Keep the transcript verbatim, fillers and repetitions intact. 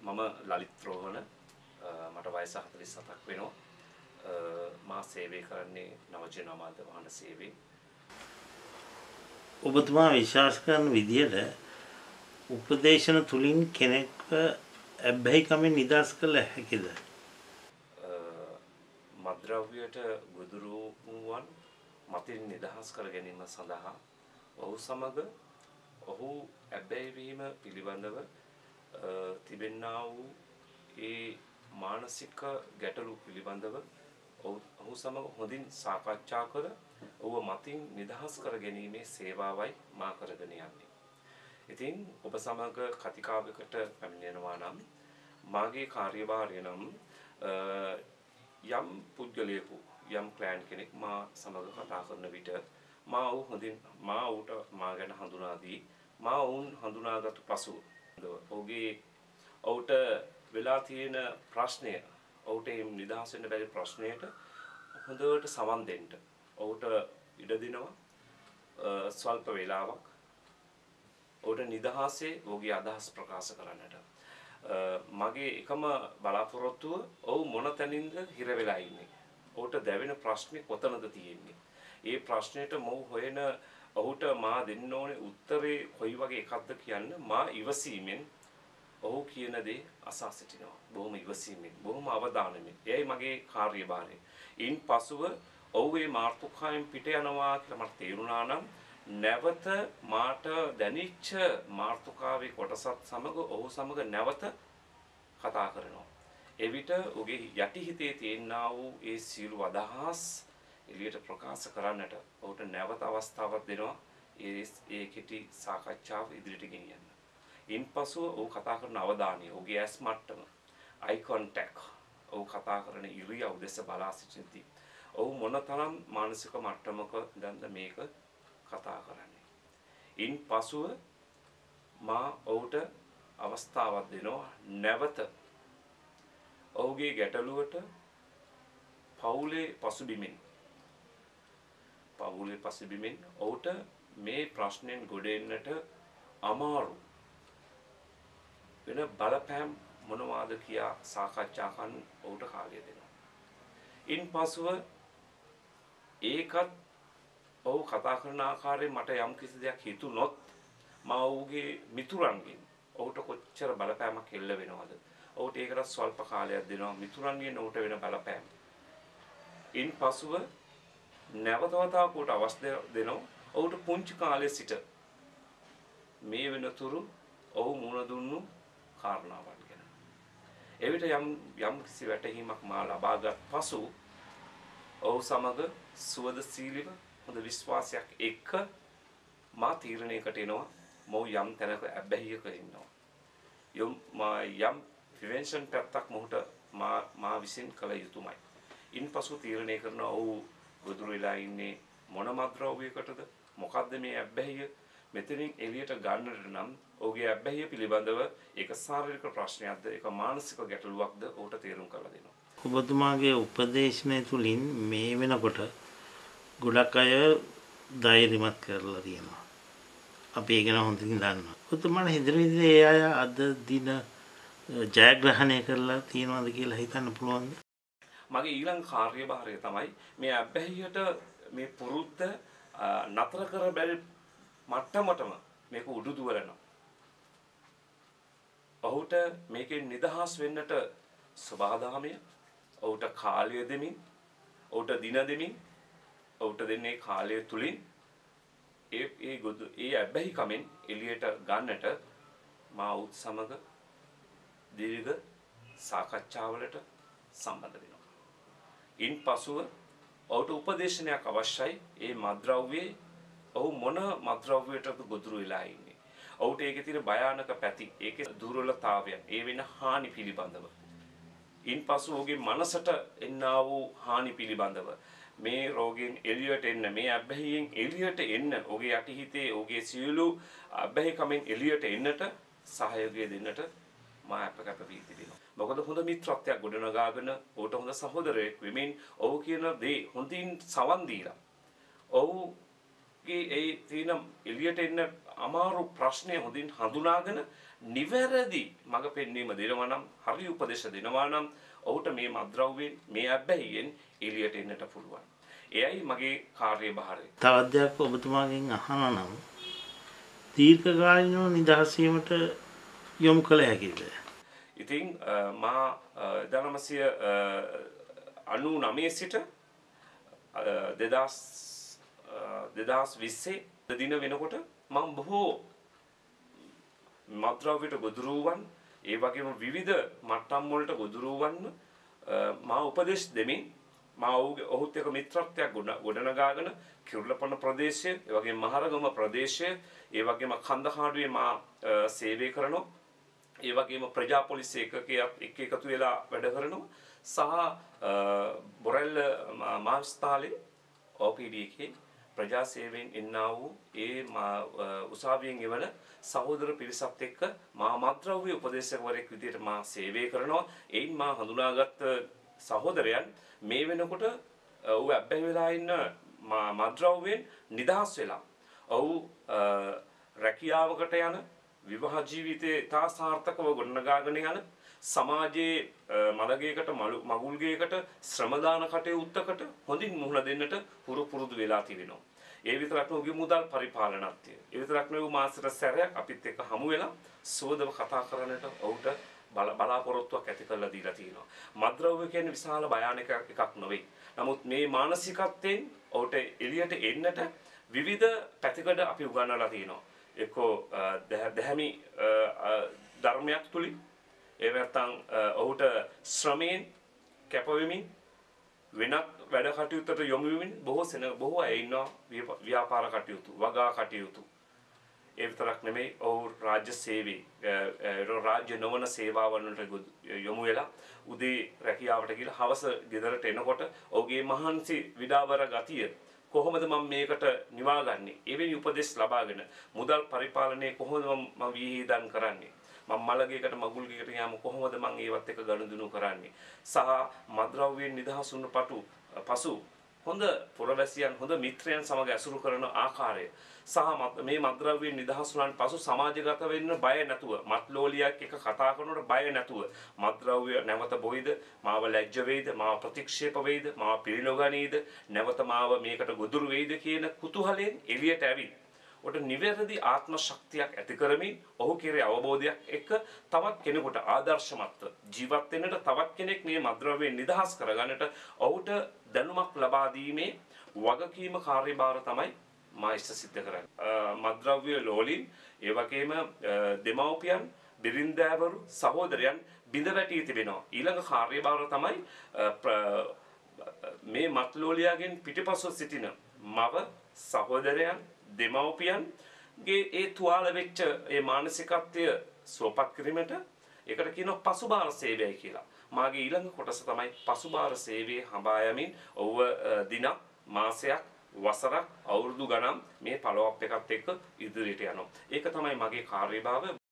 මම ලලිත් රෝහණ මට වයස හතළිස් හතක් වෙනවා. මා සේවය කරන්නේ නවජන අමාත්‍ය වහන සේවයේ. ඔබතුමා විශ්වාස කරන විදියට උපදේශන තුලින් කෙනෙක්ව අබ්බැහිකමෙන් නිදහස් කළ හැකිද? මද්ද්‍රව්‍යයට ගොදුරු වූවන් මතින් නිදහස් කර ගැනීම සඳහා ඔහු සමග ඔහු අබ්බැහි වීම පිළිබඳව තිබෙන්නා වූ ඒ මානසික ගැටලු පිළිබඳව ඔහු සමග හොඳින් සාකච්ඡා කර ඔහුව මතින් නිදහස් කර ගැනීමේ සේවාවයි මා කරගෙන යන්නේ. ඉතින් ඔබ සමග කතිකාවකට පැමිණෙනවා නම් මාගේ කාර්යභාරය නම් යම් පුද්ගලයෙකු යම් ක්ලයන්ට් කෙනෙක් මා සමග කතා කරන විට මා ඔහු හොඳින් මා ඌට මා ගැන හඳුනා දී මා වුන් හඳුනාගත් පසු ඔහුගේ ඔහුට වෙලා තියෙන ප්‍රශ්නය ඔහුට නිදහස් වෙන්න බැරි ප්‍රශ්නයට හොඳට සවන් දෙන්න ඔහුට ඉඩ දෙනවා ස්වල්ප වේලාවක් ඔහුට නිදහසේ ඔහුගේ අදහස් ප්‍රකාශ කරන්නට. මගේ එකම බලාපොරොත්තුව ඔහු මොන තැනින්ද හිර වෙලා ඉන්නේ. ඔහුට දැවෙන ප්‍රශ්නේ කොතනද තියෙන්නේ. ඒ ප්‍රශ්නෙට මොහු හොයන ඔහුට මා දෙන්න ඕනේ උත්තරේ කොයි වගේ එකක්ද කියන්න මා ඉවසීමෙන් ඔහු කියන දේ අසා සිටිනවා. බොහොම ඉවසීමෙන්, බොහොම අවධානයෙන්. එයයි මගේ කාර්යභාරය. ඉන් පසුව ඔහු මේ මාර්තුකාවෙන් පිට යනවා කියලා මට තේරුණා නම් නැවත මාට දැනෙච්ච මාර්තුකාවේ කොටසත් සමග ඔහු සමග නැවත කතා කරනවා. එවිට ඔහුගේ යටිහිතේ තියෙනා වූ ඒ සියලු අදහස් එළියට ප්‍රකාශ කරන්නට ඔහුට නැවත අවස්ථාවක් දෙනවා. ඒ ඒ කෙටි සාකච්ඡාව ඉදිරියට ගෙනියන්න. ඉන්පසුව ඔහු කතා කරන අවධානය, ඔහුගේ ඇස් මට්ටම, අයි කොන්ටැක්ට්, ඔහු කතා කරන ඉරියව් දෙස බලා සිටින්දී ඔහු මොනතරම් මානසික මට්ටමක දැන්ද මේක කතා කරන්නේ. ඉන්පසුව මා ඔහුට අවස්ථාවක් දෙනවා නැවත ඔහුගේ ගැටලුවට පවුලේ පසුබිමින් පවුලේ පසුබිමින් ඔහුට මේ ප්‍රශ්නෙන් ගොඩ එන්නට අමාරු වෙන බලපෑම් මොනවාද කියා සාකච්ඡා කරන්න ඔහුට කාලය දෙනවා. ඉන්පසුව ඒකත් ඔහු කතා කරන ආකාරයෙන් මට යම් කිසි දෙයක් හිතුනොත් මා ඔහුගේ මිතුරන්ගෙන් ඔහුට කොච්චර බලපෑමක් එල්ල වෙනවද? ඔහුට ඒකට ස්වල්ප කාලයක් දෙනවා මිතුරන්ගෙන් ඔහුට වෙන බලපෑම. ඉන්පසුව නැවතවතාවක් ඔහුට අවස්ථාව දෙනවා ඔහුට පුංචි කාලයේ සිට මේ වෙනතුරු ඔහු මුණ දුන්නු කාරණාවන් ගැන. එවිට යම් යම් කිසි වැටහීමක් මා ලබාගත් පසු ඔහු සමග සුවදශීලීව හොඳ විශ්වාසයක් එක්ක මා තීරණයකට එනවා මොහු යම් තැනක අබ්බැහියක ඉන්නවා. යම් මා යම් ප්‍රිවෙන්ෂන් පැත්තක් මොහුට මා මා විසින් කළ යුතුමයි. ඉන්පසු තීරණය කරනවා ඔහු ගොදුරු වෙලා ඉන්නේ මොන මද්ද්‍රව්‍යයකටද? මොකද්ද මේ අබ්බැහිය? මෙතනින් එළියට ගන්නට නම් ඔහුගේ අබ්බැහිය පිළිබඳව ඒක ශාරීරික ප්‍රශ්නයක්ද ඒක මානසික ගැටලුවක්ද ඔහුට තේරුම් කරලා දෙනවා. ඔබතුමාගේ උපදේශනය තුලින් මේ වෙනකොට ගොඩක් අය ධෛර්යමත් කරලා තියෙනවා. අපි ඒක ගැන හොඳින් දන්නවා. ඔබතුමාට හිතන විදිහේ ඒ අය අද දින ජයග්‍රහණය කරලා තියෙනවද කියලා හිතන්න පුළුවන්ද? මගේ ඊළඟ කාර්යභාරය තමයි මේ අබ්බැහියට මේ පුරුද්ද නතර කර බැරි මට්ටමටම මේක උඩු දුවලනවා. ඔහුට මේකෙන් නිදහස් වෙන්නට සබාදාමය ඔහුට කාලය දෙමින් ඔහුට දින දෙමින් ඔහුට දෙන්නේ කාලය තුලින් ඒ ඒ ගොඩ ඒ අබ්බැහි කමෙන් එළියට ගන්නට මා උත් සමග දීර්ඝ සාකච්ඡාවලට සම්බන්ධ වෙනවා. ඉන්පසුව ඔහුට උපදේශනයක් අවශ්‍යයි. ඒ මද්ද්‍රව්‍යයේ ඔහු මොන මද්ද්‍රව්‍යයටද ගොදුරු වෙලා ඉන්නේ. ඔහුට ඒකේ තියෙන භයානක පැති, ඒකේ දුර්වලතාවයන්, ඒ වෙන හානි පිළිබඳව. ඉන්පසු ඔහුගේ මනසට එන්නා වූ හානි පිළිබඳව මේ රෝගයෙන් එළියට එන්න, මේ අබ්බැහියෙන් එළියට එන්න, ඔහුගේ යටිහිතේ ඔහුගේ සියලු අබ්බැහිකමෙන් එළියට එන්නට සහයෝගය දෙන්නට මා අප කැප වී තිබෙනවා. මොකද හොඳ මිත්‍රත්වයක් ගොඩනගාගෙන ඔහුට හොඳ සහෝදරයෙක් වෙමින් ඔහු කියන දේ හොඳින් සවන් දීලා ඔහුගේ ඒ තියෙන එළියට එන්න අමාරු ප්‍රශ්නය හොඳින් හඳුනාගෙන නිවැරදි මඟ පෙන්වීම දෙනවා නම් හරි උපදේශ දෙනවා නම් ඔහුට මේ මද්ද්‍රව්‍යයෙන් මේ අබ්බැහියෙන් එළියට එන්නට පුළුවන්. එයයි මගේ කාර්යභාරය. තවත් දෙයක් ඔබතුමාගෙන් අහනවා නම් දීර්ඝකාලීනව නිදහස් වීමට යොමු කළ හැකිද? ඉතින් මා එක්දහස් නවසිය අනූනවය සිට දෙදහස් විස්සේ දින වෙනකොට මම බොහෝ මද්ද්‍රව්‍යයට ගොදුරු වන් ඒ වගේම විවිධ මට්ටම් වලට ගොදුරු වන්න මා උපදෙස් දෙමින් මා ඔහුත් එක්ක මිත්‍රත්වයක් ගොඩනගාගෙන කිරුළපන ප්‍රදේශය, ඒ වගේම මහරගම ප්‍රදේශය, ඒ වගේම කන්දකාඩුවේ මා සේවය කරනවා. ඒ වගේම ප්‍රජා පොලිස් ඒකකයක් එක්ක එකතු වෙලා වැඩ කරනවා. සහ බොරැල්ල මාස්තාලේ ඕ පී ඩී එකේ ප්‍රජා සේවයෙන් එන්නා වූ ඒ උසාවියෙන් එවන සහෝදර පිරිසත් එක්ක මා මද්ද්‍රව්‍ය උපදේශකවරයෙක් විදිහට මා සේවය කරනවා. එයින් මා හඳුනාගත් සහෝදරයන් මේ වෙනකොට ඔහු අබ්බැහි වෙලා ඉන්න මද්ද්‍රව්‍යයෙන් නිදහස් වෙලා ඔහු රැකියාවකට යන විවාහ ජීවිතයේ තා සාර්ථකව ගොඩනගාගෙන යන සමාජයේ මළගයකට මගුල්ගයකට ශ්‍රමදාන කටයුත්තකට හොඳින් මුහුණ දෙන්නට පුරු පුරුදු වෙලා තිබෙනවා. ඒ විතරක් නෙවෙයි මුදල් පරිපාලනත්වය. ඒ විතරක් නෙවෙයි මාසෙට සැරයක් අපිත් එක්ක හමු වෙලා සුවදව කතා කරන්නට ඔහුට බලාපොරොත්තුවක් ඇති කරලා දීලා තියෙනවා. මද්ද්‍රව්‍ය කියන්නේ විශාල භයානක එකක් නෙවෙයි. නමුත් මේ මානසිකත්වයෙන් ඔහුට එළියට එන්නට විවිධ පැතිකඩ අපි උගන්වලා තියෙනවා. එක්කෝ දැහැමි ධර්මයක් තුලින් ඒ නැත්තම් ඔහුට ශ්‍රමයෙන් කැපවෙමින් වෙනත් වැඩ කටයුත්තට යොමු වෙමින් බොහෝ සෙන බොහෝ අය ඉන්නවා ව්‍යාපාර කටයුතු, වගා කටයුතු. ඒ විතරක් නෙමෙයි ඔහු රාජ්‍ය සේවයේ රාජ්‍ය නොවන සේවාවන් වලට යොමු වෙලා උදේ රැකියාවට ගිහලා හවස ගෙදරට එනකොට ඔහුගේ මහන්සි විඩාවර ගතිය කොහොමද මම මේකට නිවාගන්නේ? එවැනි උපදෙස් ලබාගෙන මුදල් පරිපාලනයේ කොහොමද මම විහිදන් කරන්නේ? මම මළගයකට මගුල්ගයකට යාම කොහොමද මම ඒවත් එක්ක ගනුදෙනු කරන්නේ? සහ මද්ද්‍රව්‍යයෙන් නිදහස් වුණ පටු පසු හොඳ පුරවැසියන් හොඳ මිත්‍රයන් සමග ඇසුරු කරන ආකාරය සහ මේ මද්ද්‍රව්‍යයෙන් නිදහස් වුණාන් පසු සමාජගත වෙන්න බය නැතුව මත්ලෝලියක් එක කතා කරනකොට බය නැතුව මද්ද්‍රව්‍ය නැවත බොයිද මාව ලැජ්ජ වෙයිද මාව ප්‍රතික්ෂේප වෙයිද මාව පිළිනොගනීද නැවත මාව මේකට ගොදුරු වෙයිද කියන කුතුහලයෙන් එළියට ඇවිත් ඔට නිවැරදි ආත්ම ශක්තියක් ඇති කරමින් ඔහු කෙරේ අවබෝධයක් එක්ක තවත් කෙනෙකුට ආදර්ශමත්ව ජීවත් වෙන්නට තවත් කෙනෙක් මේ මද්ද්‍රව්‍යයෙන් නිදහස් කරගන්නට ඔහුට දැනුමක් ලබා දීමේ වගකීම කාර්යභාර තමයි මා ඉෂ්ට සිද්ධ කරන්නේ. මද්ද්‍රව්‍ය ලෝලීන් ඒ වගේම දෙමව්පියන් බිරින්දෑවරු සහෝදරයන් බිඳ වැටී තිබෙනවා. ඊළඟ කාර්යභාර තමයි මේ මත්ලෝලියාගෙන් පිටිපසු සිටින මව සහෝදරයන් දෙමව්පියන්ගේ ඒ තුවාල වෙච්ච ඒ මානසිකත්වය සුවපත් කිරීමට ඒකට කියනවා පසුබාර සේවයයි කියලා. මාගේ ඊළඟ කොටස තමයි පසුබාර සේවයේ හඹා යමින් ඔව්ව දිනක් මාසයක් වසරක් අවුරුදු ගණන් මේ ෆලෝ අප් එකත් එක්ක ඉදිරියට යනවා. ඒක තමයි මගේ කාර්යභාරය.